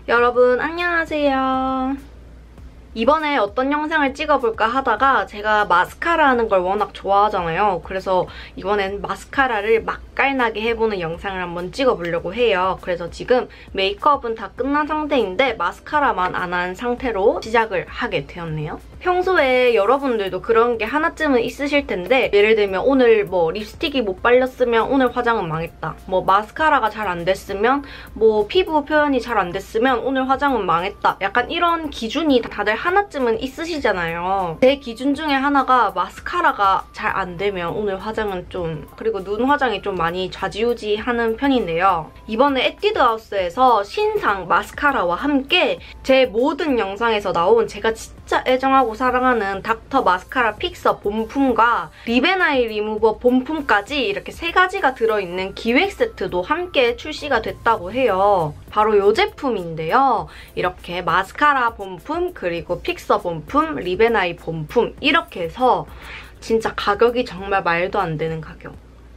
여러분 안녕하세요. 이번에 어떤 영상을 찍어볼까 하다가 제가 마스카라 하는 걸 워낙 좋아하잖아요. 그래서 이번엔 마스카라를 맛깔나게 해보는 영상을 한번 찍어보려고 해요. 그래서 지금 메이크업은 다 끝난 상태인데 마스카라만 안 한 상태로 시작을 하게 되었네요. 평소에 여러분들도 그런 게 하나쯤은 있으실 텐데, 예를 들면 오늘 뭐 립스틱이 못 발렸으면 오늘 화장은 망했다. 뭐 마스카라가 잘 안 됐으면, 뭐 피부 표현이 잘 안 됐으면 오늘 화장은 망했다. 약간 이런 기준이 다들 하나쯤은 있으시잖아요. 제 기준 중에 하나가 마스카라가 잘 안 되면 오늘 화장은 좀, 그리고 눈 화장이 좀 많이 좌지우지하는 편인데요. 이번에 에뛰드하우스에서 신상 마스카라와 함께 제 모든 영상에서 나온 제가 진짜 애정하고 사랑하는 닥터 마스카라 픽서 본품과 립앤아이 리무버 본품까지 이렇게 3가지가 들어있는 기획 세트도 함께 출시가 됐다고 해요. 바로 이 제품인데요. 이렇게 마스카라 본품, 그리고 픽서 본품, 립앤아이 본품 이렇게 해서 진짜 가격이 정말 말도 안 되는 가격.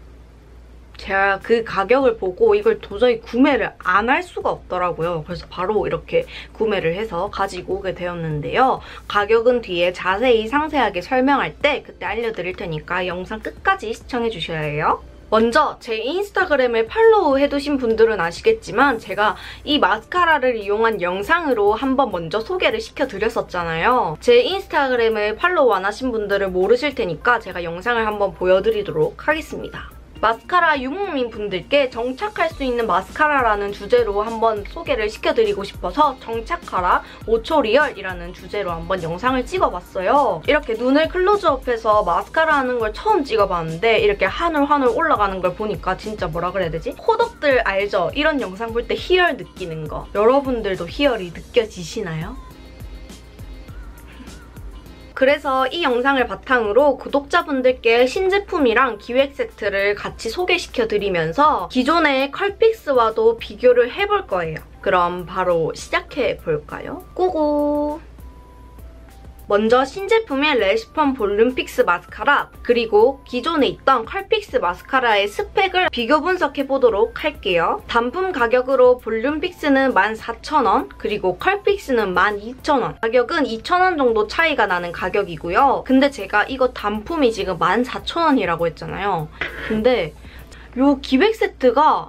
제가 그 가격을 보고 이걸 도저히 구매를 안 할 수가 없더라고요. 그래서 바로 이렇게 구매를 해서 가지고 오게 되었는데요. 가격은 뒤에 자세히 상세하게 설명할 때 그때 알려드릴 테니까 영상 끝까지 시청해주셔야 해요. 먼저 제 인스타그램을 팔로우 해두신 분들은 아시겠지만 제가 이 마스카라를 이용한 영상으로 한번 먼저 소개를 시켜드렸었잖아요. 제 인스타그램을 팔로우 안 하신 분들은 모르실 테니까 제가 영상을 한번 보여드리도록 하겠습니다. 마스카라 유목민 분들께 정착할 수 있는 마스카라라는 주제로 한번 소개를 시켜드리고 싶어서 정착하라 5초 리얼이라는 주제로 한번 영상을 찍어봤어요. 이렇게 눈을 클로즈업해서 마스카라 하는 걸 처음 찍어봤는데 이렇게 한올 올라가는 걸 보니까 진짜 뭐라 그래야 되지? 호덕들 알죠? 이런 영상 볼 때 희열 느끼는 거. 여러분들도 희열이 느껴지시나요? 그래서 이 영상을 바탕으로 구독자분들께 신제품이랑 기획 세트를 같이 소개시켜드리면서 기존의 컬픽스와도 비교를 해볼 거예요. 그럼 바로 시작해볼까요? 고고! 먼저 신제품의 레시펌 볼륨 픽스 마스카라, 그리고 기존에 있던 컬픽스 마스카라의 스펙을 비교 분석해보도록 할게요. 단품 가격으로 볼륨 픽스는 14,000원, 그리고 컬픽스는 12,000원. 가격은 2,000원 정도 차이가 나는 가격이고요. 근데 제가 이거 단품이 지금 14,000원이라고 했잖아요. 근데 요 기획 세트가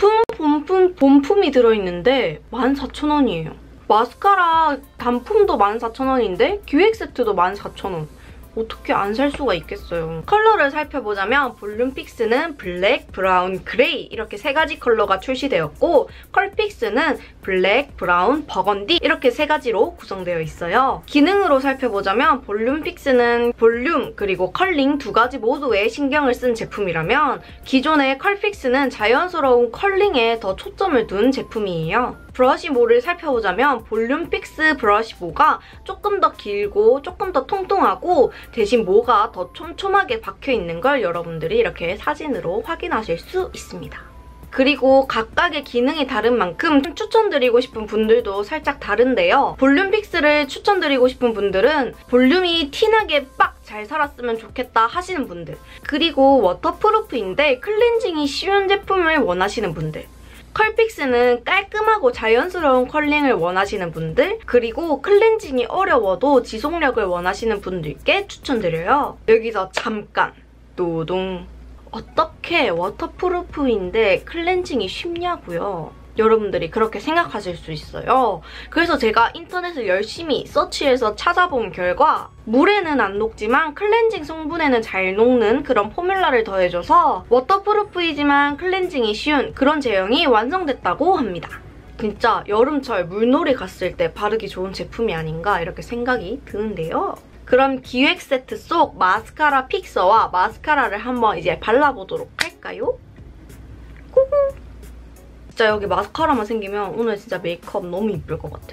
본품이 들어있는데 14,000원이에요. 마스카라 단품도 14,000원인데 기획 세트도 14,000원. 어떻게 안 살 수가 있겠어요. 컬러를 살펴보자면 볼륨 픽스는 블랙, 브라운, 그레이 이렇게 3가지 컬러가 출시되었고 컬픽스는 블랙, 브라운, 버건디 이렇게 3가지로 구성되어 있어요. 기능으로 살펴보자면 볼륨 픽스는 볼륨 그리고 컬링 2가지 모두에 신경을 쓴 제품이라면 기존의 컬픽스는 자연스러운 컬링에 더 초점을 둔 제품이에요. 브러쉬모를 살펴보자면 볼륨 픽스 브러쉬모가 조금 더 길고 조금 더 통통하고 대신 모가 더 촘촘하게 박혀있는 걸 여러분들이 이렇게 사진으로 확인하실 수 있습니다. 그리고 각각의 기능이 다른 만큼 추천드리고 싶은 분들도 살짝 다른데요. 볼륨 픽스를 추천드리고 싶은 분들은 볼륨이 티나게 빡 잘 살았으면 좋겠다 하시는 분들, 그리고 워터프루프인데 클렌징이 쉬운 제품을 원하시는 분들, 컬픽스는 깔끔하고 자연스러운 컬링을 원하시는 분들, 그리고 클렌징이 어려워도 지속력을 원하시는 분들께 추천드려요. 여기서 잠깐 노동. 어떻게 워터프루프인데 클렌징이 쉽냐고요? 여러분들이 그렇게 생각하실 수 있어요. 그래서 제가 인터넷을 열심히 서치해서 찾아본 결과 물에는 안 녹지만 클렌징 성분에는 잘 녹는 그런 포뮬라를 더해줘서 워터프루프이지만 클렌징이 쉬운 그런 제형이 완성됐다고 합니다. 진짜 여름철 물놀이 갔을 때 바르기 좋은 제품이 아닌가 이렇게 생각이 드는데요. 그럼 기획 세트 속 마스카라 픽서와 마스카라를 한번 이제 발라보도록 할까요? 고고! 진짜 여기 마스카라만 생기면 오늘 진짜 메이크업 너무 이쁠 것 같아요. 그래서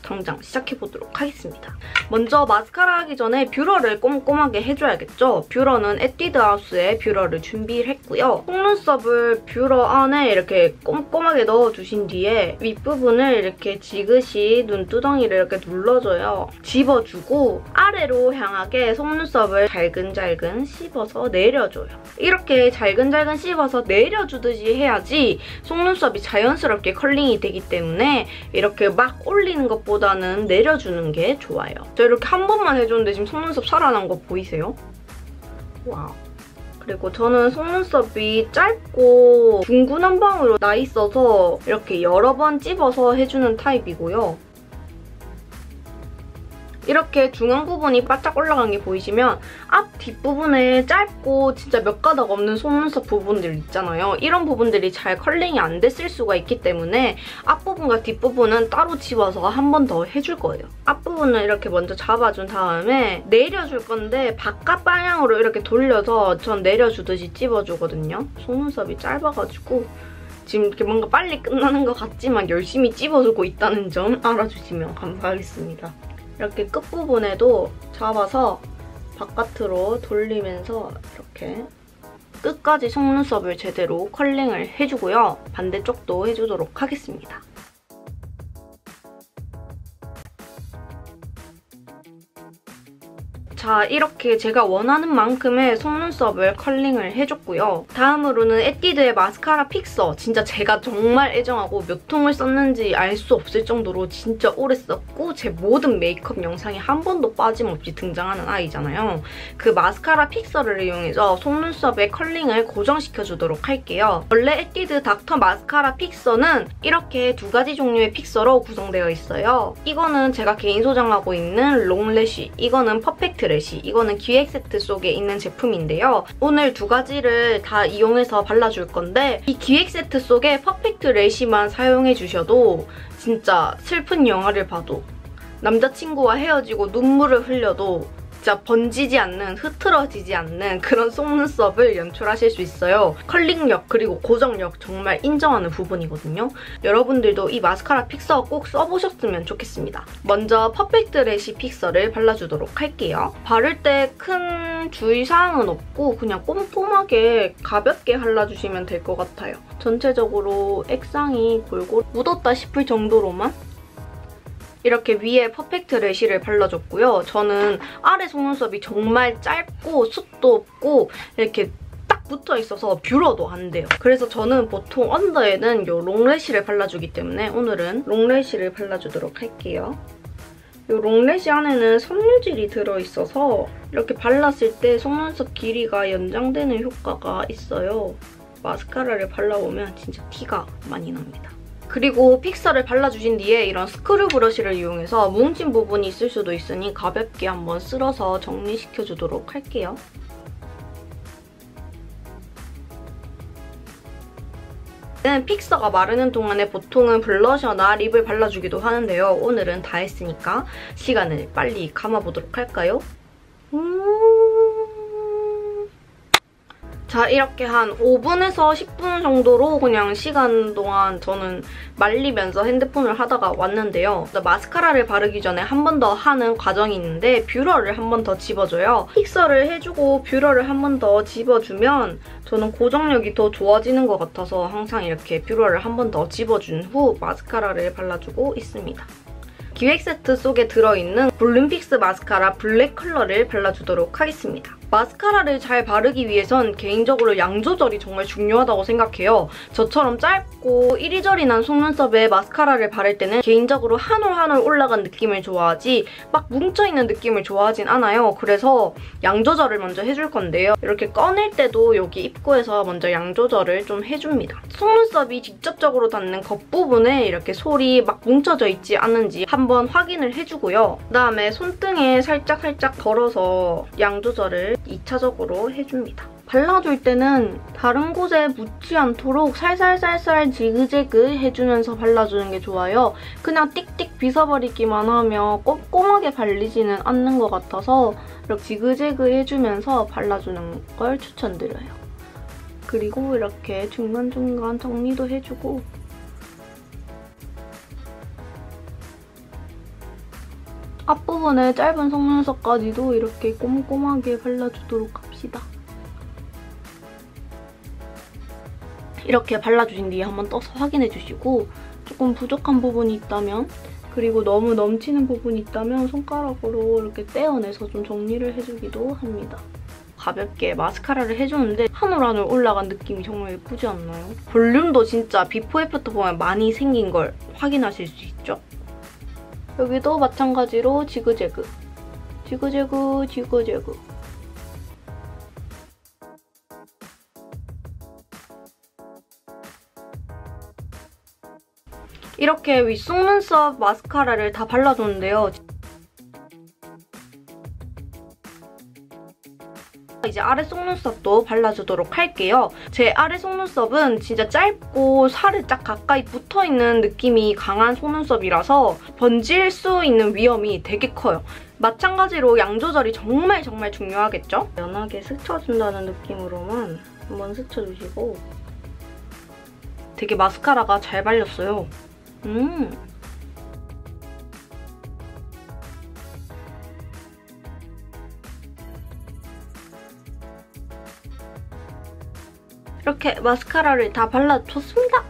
당장 시작해보도록 하겠습니다. 먼저 마스카라 하기 전에 뷰러를 꼼꼼하게 해줘야겠죠? 뷰러는 에뛰드 하우스의 뷰러를 준비를 했고요. 속눈썹을 뷰러 안에 이렇게 꼼꼼하게 넣어주신 뒤에 윗부분을 이렇게 지그시 눈두덩이를 이렇게 눌러줘요. 집어주고 아래로 향하게 속눈썹을 잘근잘근 씹어서 내려줘요. 이렇게 잘근잘근 씹어서 내려주듯이 해야지 속눈썹이 자연스럽게 컬링이 되기 때문에 이렇게 막 올리는 것보다는 내려주는 게 좋아요. 저 이렇게 한 번만 해줬는데 지금 속눈썹 살아난 거 보이세요? 와우. 그리고 저는 속눈썹이 짧고 둥근 한 방으로 나 있어서 이렇게 여러 번 찝어서 해주는 타입이고요. 이렇게 중앙 부분이 바짝 올라간 게 보이시면 앞 뒷부분에 짧고 진짜 몇 가닥 없는 속눈썹 부분들 있잖아요. 이런 부분들이 잘 컬링이 안 됐을 수가 있기 때문에 앞부분과 뒷부분은 따로 집어서 한 번 더 해줄 거예요. 앞부분은 이렇게 먼저 잡아준 다음에 내려줄 건데 바깥 방향으로 이렇게 돌려서 전 내려주듯이 찝어주거든요. 속눈썹이 짧아가지고 지금 이렇게 뭔가 빨리 끝나는 것 같지만 열심히 찝어주고 있다는 점 알아주시면 감사하겠습니다. 이렇게 끝부분에도 잡아서 바깥으로 돌리면서 이렇게 끝까지 속눈썹을 제대로 컬링을 해주고요. 반대쪽도 해주도록 하겠습니다. 자, 이렇게 제가 원하는 만큼의 속눈썹을 컬링을 해줬고요. 다음으로는 에뛰드의 마스카라 픽서. 진짜 제가 정말 애정하고 몇 통을 썼는지 알 수 없을 정도로 진짜 오래 썼고 제 모든 메이크업 영상에 한 번도 빠짐없이 등장하는 아이잖아요. 그 마스카라 픽서를 이용해서 속눈썹의 컬링을 고정시켜주도록 할게요. 원래 에뛰드 닥터 마스카라 픽서는 이렇게 두 가지 종류의 픽서로 구성되어 있어요. 이거는 제가 개인 소장하고 있는 롱래쉬, 이거는 퍼펙트 래쉬, 이거는 기획 세트 속에 있는 제품인데요. 오늘 두 가지를 다 이용해서 발라줄 건데 이 기획 세트 속에 퍼펙트 래쉬만 사용해주셔도 진짜 슬픈 영화를 봐도 남자친구와 헤어지고 눈물을 흘려도 진짜 번지지 않는, 흐트러지지 않는 그런 속눈썹을 연출하실 수 있어요. 컬링력 그리고 고정력 정말 인정하는 부분이거든요. 여러분들도 이 마스카라 픽서 꼭 써보셨으면 좋겠습니다. 먼저 퍼펙트 래쉬 픽서를 발라주도록 할게요. 바를 때 큰 주의사항은 없고 그냥 꼼꼼하게 가볍게 발라주시면 될 것 같아요. 전체적으로 액상이 골고루 묻었다 싶을 정도로만 이렇게 위에 퍼펙트 래쉬를 발라줬고요. 저는 아래 속눈썹이 정말 짧고 숱도 없고 이렇게 딱 붙어있어서 뷰러도 안 돼요. 그래서 저는 보통 언더에는 이 롱래쉬를 발라주기 때문에 오늘은 롱래쉬를 발라주도록 할게요. 이 롱래쉬 안에는 섬유질이 들어있어서 이렇게 발랐을 때 속눈썹 길이가 연장되는 효과가 있어요. 마스카라를 발라보면 진짜 티가 많이 납니다. 그리고 픽서를 발라주신 뒤에 이런 스크류 브러쉬를 이용해서 뭉친 부분이 있을 수도 있으니 가볍게 한번 쓸어서 정리시켜주도록 할게요. 픽서가 마르는 동안에 보통은 블러셔나 립을 발라주기도 하는데요. 오늘은 다 했으니까 시간을 빨리 감아보도록 할까요? 자, 이렇게 한 5분에서 10분 정도로 그냥 시간 동안 저는 말리면서 핸드폰을 하다가 왔는데요. 마스카라를 바르기 전에 한 번 더 하는 과정이 있는데 뷰러를 한 번 더 집어줘요. 픽서를 해주고 뷰러를 한 번 더 집어주면 저는 고정력이 더 좋아지는 것 같아서 항상 이렇게 뷰러를 한 번 더 집어준 후 마스카라를 발라주고 있습니다. 기획 세트 속에 들어있는 볼륨픽스 마스카라 블랙 컬러를 발라주도록 하겠습니다. 마스카라를 잘 바르기 위해선 개인적으로 양 조절이 정말 중요하다고 생각해요. 저처럼 짧고 이리저리 난 속눈썹에 마스카라를 바를 때는 개인적으로 한 올 한 올 올라간 느낌을 좋아하지 막 뭉쳐있는 느낌을 좋아하진 않아요. 그래서 양 조절을 먼저 해줄 건데요. 이렇게 꺼낼 때도 여기 입구에서 먼저 양 조절을 좀 해줍니다. 속눈썹이 직접적으로 닿는 겉부분에 이렇게 솔이 막 뭉쳐져 있지 않은지 한번 확인을 해주고요. 그다음에 손등에 살짝 걸어서 양 조절을 2차적으로 해줍니다. 발라줄 때는 다른 곳에 묻지 않도록 살살살살 지그재그 해주면서 발라주는 게 좋아요. 그냥 띡띡 빗어버리기만 하면 꼼꼼하게 발리지는 않는 것 같아서 이렇게 지그재그 해주면서 발라주는 걸 추천드려요. 그리고 이렇게 중간중간 정리도 해주고 끝부분에 짧은 속눈썹까지도 이렇게 꼼꼼하게 발라주도록 합시다. 이렇게 발라주신 뒤에 한번 떠서 확인해주시고 조금 부족한 부분이 있다면 그리고 너무 넘치는 부분이 있다면 손가락으로 이렇게 떼어내서 좀 정리를 해주기도 합니다. 가볍게 마스카라를 해주는데 한 올 한 올 올라간 느낌이 정말 예쁘지 않나요? 볼륨도 진짜 비포 애프터 보면 많이 생긴 걸 확인하실 수 있죠? 여기도 마찬가지로 지그재그, 지그재그, 지그재그. 이렇게 윗속눈썹 마스카라를 다 발라줬는데요. 이제 아래 속눈썹도 발라주도록 할게요. 제 아래 속눈썹은 진짜 짧고 살이 딱 가까이 붙어있는 느낌이 강한 속눈썹이라서 번질 수 있는 위험이 되게 커요. 마찬가지로 양 조절이 정말 중요하겠죠? 연하게 스쳐준다는 느낌으로만 한번 스쳐주시고 되게 마스카라가 잘 발렸어요. 이렇게 마스카라를 다 발라줬습니다.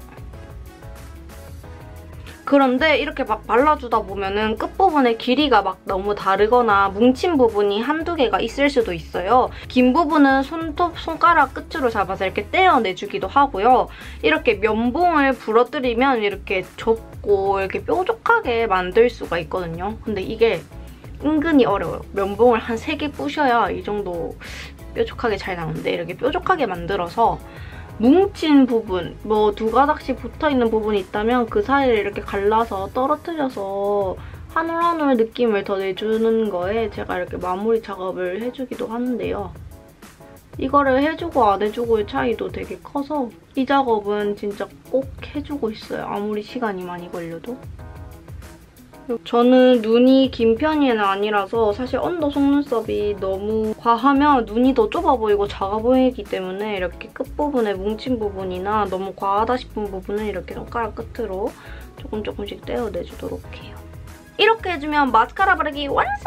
그런데 이렇게 막 발라주다 보면은 끝부분의 길이가 막 너무 다르거나 뭉친 부분이 한두 개가 있을 수도 있어요. 긴 부분은 손가락 끝으로 잡아서 이렇게 떼어내주기도 하고요. 이렇게 면봉을 부러뜨리면 이렇게 좁고 이렇게 뾰족하게 만들 수가 있거든요. 근데 이게 은근히 어려워요. 면봉을 한 3개 부셔야 이 정도 뾰족하게 잘 나오는데 이렇게 뾰족하게 만들어서 뭉친 부분, 뭐 2가닥씩 붙어있는 부분이 있다면 그 사이를 이렇게 갈라서 떨어뜨려서 한 올 한 올 느낌을 더 내주는 거에 제가 이렇게 마무리 작업을 해주기도 하는데요. 이거를 해주고 안 해주고의 차이도 되게 커서 이 작업은 진짜 꼭 해주고 있어요. 아무리 시간이 많이 걸려도. 저는 눈이 긴 편은 아니라서 사실 언더 속눈썹이 너무 과하면 눈이 더 좁아 보이고 작아 보이기 때문에 이렇게 끝부분에 뭉친 부분이나 너무 과하다 싶은 부분은 이렇게 손가락 끝으로 조금씩 떼어내주도록 해요. 이렇게 해주면 마스카라 바르기 완성!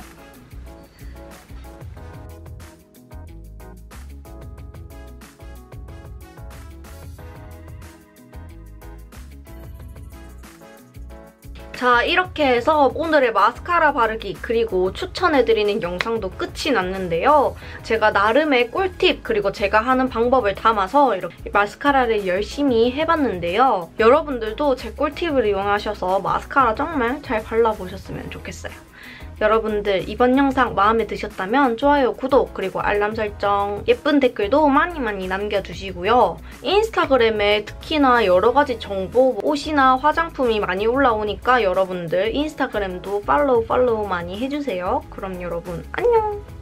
자, 이렇게 해서 오늘의 마스카라 바르기 그리고 추천해드리는 영상도 끝이 났는데요. 제가 나름의 꿀팁 그리고 제가 하는 방법을 담아서 이렇게 마스카라를 열심히 해봤는데요. 여러분들도 제 꿀팁을 이용하셔서 마스카라 정말 잘 발라보셨으면 좋겠어요. 여러분들 이번 영상 마음에 드셨다면 좋아요, 구독, 그리고 알람 설정, 예쁜 댓글도 많이 남겨주시고요. 인스타그램에 특히나 여러 가지 정보, 옷이나 화장품이 많이 올라오니까 여러분들 인스타그램도 팔로우 많이 해주세요. 그럼 여러분 안녕!